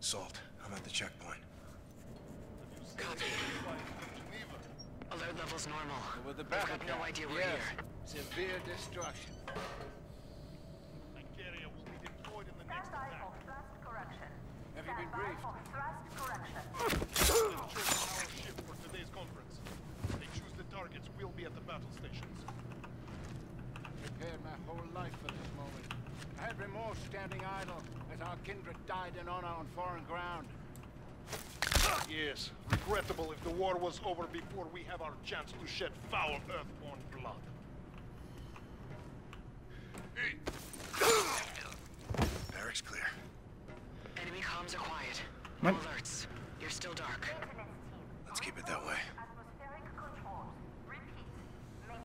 Salt, I'm at the checkpoint. Copy. Alert levels normal. With the They've battle got no cap, idea we're yes. here. Severe destruction. Nigeria will be deployed in the next attack. Have you been briefed? Chosen our ship for today's conference. They choose the targets. We'll be at the battle stations. Prepared my whole life for this moment. I had remorse standing idle as our kindred died in honor on foreign ground. Yes, regrettable if the war was over before we have our chance to shed foul earthborn blood. Barracks clear. Enemy comms are quiet. What? Alert.